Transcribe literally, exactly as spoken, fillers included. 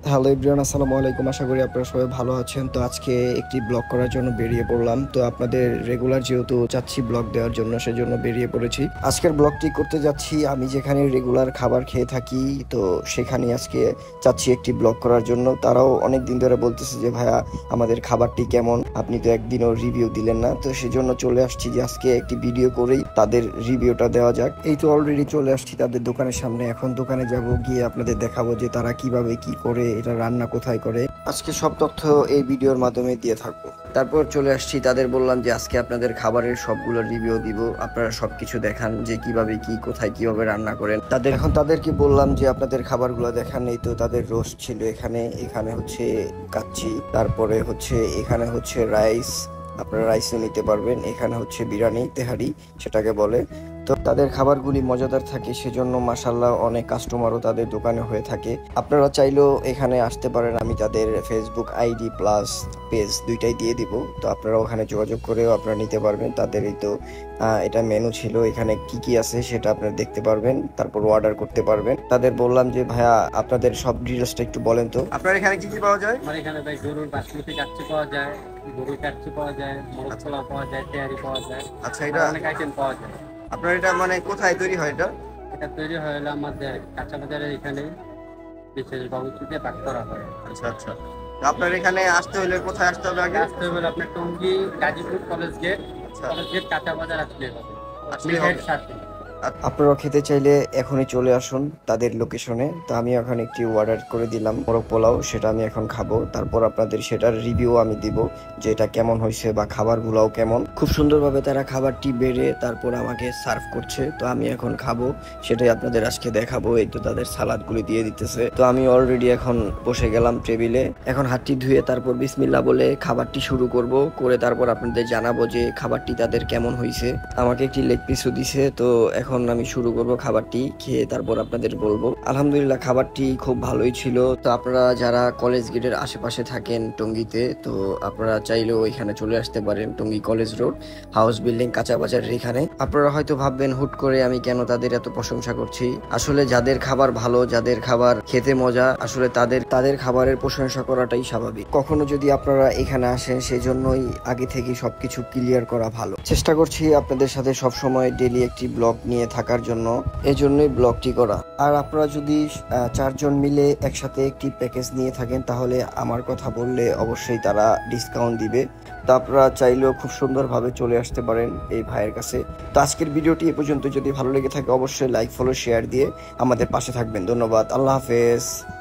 Hello everyone, আসসালামু আলাইকুম। আশা করি আপনারা সবাই ভালো আছেন। তো আজকে একটি ব্লগ করার জন্য বেরিয়ে পড়লাম। তো আপনাদের রেগুলার যেহেতু চাচ্ছি ব্লগ দেওয়ার জন্য, সেজন্য বেরিয়ে পড়েছি। আজকের ব্লগটি করতে যাচ্ছি আমি যেখানে রেগুলার খাবার খেয়ে থাকি। তো সেখানে আজকে চাচ্ছি একটি ব্লগ করার জন্য। তারাও অনেক দিন ধরে বলতেছে যে ভাইয়া আমাদের খাবারটি কেমন, আপনি তো একদিনও রিভিউ দিলেন না। তো সেজন্য চলে আসছি যে আজকে একটি ভিডিও করেই তাদের রিভিউটা দেওয়া যাক। এই তো অলরেডি চলে আসছি তাদের দোকানের সামনে। এখন দোকানে যাব, গিয়ে আপনাদের দেখাবো যে তারা কিভাবে কি করে, এটা রান্না কোথায় করে। আজকে সব তথ্য এই ভিডিওর মাধ্যমে দিয়ে থাকবো। তারপর চলে আসছি, তাদের বললাম যে আজকে আপনাদের খাবারের সবগুলো রিভিউ দিব, আপনারা সবকিছু দেখান যে কিভাবে কি কোথায় কিভাবে রান্না করেন। তাদের এখন তাদেরকে বললাম যে আপনাদের খাবারগুলো দেখান। এই তো তাদের রোস্ট ছিল এখানে, এখানে হচ্ছে কাচ্চি, তারপরে হচ্ছে এখানে হচ্ছে রাইস, আপনারা রাইসও নিতে পারবেন। এখানে হচ্ছে বিরিয়ানি তেহারি সেটাকে বলে। তো তাদের খাবারগুলি মজাদার থাকে, সেজন্য মাশাল্লাহ অনেক কাস্টমারও তাদের দোকানে হয়ে থাকে। আপনারা চাইলেও এখানে আসতে পারেন। আমি তাদের ফেসবুক আইডি প্লাস পেজ দুইটাই দিয়ে দিব। তো আপনারা ওখানে যোগাযোগ করেও আপনারা নিতে পারবেন। তাদের এই তো এটা মেনু ছিল, এখানে কি কি আছে সেটা আপনারা দেখতে পারবেন, তারপর অর্ডার করতে পারবেন। তাদের বললাম যে ভাইয়া আপনাদের সব ডিটেলসটা একটু বলেন তো। আপনার এখানে কি কি পাওয়া যায়? আমার এখানে ভাই গরুর বাসমতি কাচ্চি পাওয়া যায়, গরুর কাচ্চি পাওয়া যায়, মোরগ পোলাও পাওয়া যায়, তেহারি পাওয়া যায়। আচ্ছা, এটা অনেক আইটেম পাওয়া যায়। আপনার এটা মানে কোথায় তৈরি হয় এটা? এটা তৈরি হয় হলো আমাদের কাঁচা বাজারের এখানে বিশেষ বাবুচিতে পাক করা হয়। আচ্ছা আচ্ছা, আপনার এখানে আসতে হলে কোথায় আসতে হবে? আগে আসতে হলে আপনার Tongi Gazipur college gate, college gate কাঁচা বাজার আসলে হবে। আসলে হবে। আপনারা খেতে চাইলে এখনই চলে আসুন তাদের লোকেশনে। তো আমি এখন একটি অর্ডার করে দিলাম মোরগ পোলাও, সেটা আমি এখন খাবো। তারপর আপনাদের সেটার রিভিউ আমি দিব যে এটা কেমন হয়েছে বা খাবারগুলোও কেমন। খুব সুন্দরভাবে তারা খাবারটি বেড়ে তারপর আমাকে সার্ভ করছে। তো আমি এখন খাবো, সেটাই আপনাদের আজকে দেখাবো। এই তো তাদের সালাদগুলি দিয়ে দিতেছে। তো আমি অলরেডি এখন বসে গেলাম টেবিলে। এখন হাতটি ধুয়ে তারপর বিসমিল্লাহ বলে খাবারটি শুরু করব, করে তারপর আপনাদের জানাবো যে খাবারটি তাদের কেমন হয়েছে। আমাকে একটি লেগ পিসও দিছে। তো এখন আমি শুরু করব খাবারটি খেয়ে, তারপর আপনাদের বলবো। আলহামদুলিল্লাহ খাবারটি খুব ভালোই ছিল। তো আপনারা যারা কলেজ গেটের আশেপাশে থাকেন টঙ্গীতে, তো আপনারা চাইলেও এখানে চলে আসতে পারেন। Tongi college road house building কাঁচা বাজারের এখানে। আপনারা হয়তো ভাববেন হুট করে আমি কেন তাদের এত প্রশংসা করছি। আসলে যাদের খাবার ভালো, যাদের খাবার খেতে মজা, আসলে তাদের তাদের খাবারের প্রশংসা করাটাই স্বাভাবিক। কখনো যদি আপনারা এখানে আসেন, সেজন্যই আগে থেকে সবকিছু ক্লিয়ার করা ভালো। চেষ্টা করছি আপনাদের সাথে সবসময় ডেইলি একটি ব্লগ নিয়ে থাকার জন্য, এজন্যই ব্লগটি করা। আর আপনারা যদি চারজন মিলে একসাথে একটি প্যাকেজ নিয়ে থাকেন, তাহলে আমার কথা বললে অবশ্যই তারা ডিসকাউন্ট দিবে। তো আপনারা চাইলেও খুব সুন্দরভাবে চলে আসতে পারেন এই ভাইয়ের কাছে। তো আজকের ভিডিওটি এ পর্যন্ত। যদি ভালো লেগে থাকে অবশ্যই লাইক ফলো শেয়ার দিয়ে আমাদের পাশে থাকবেন। ধন্যবাদ, আল্লাহ হাফেজ।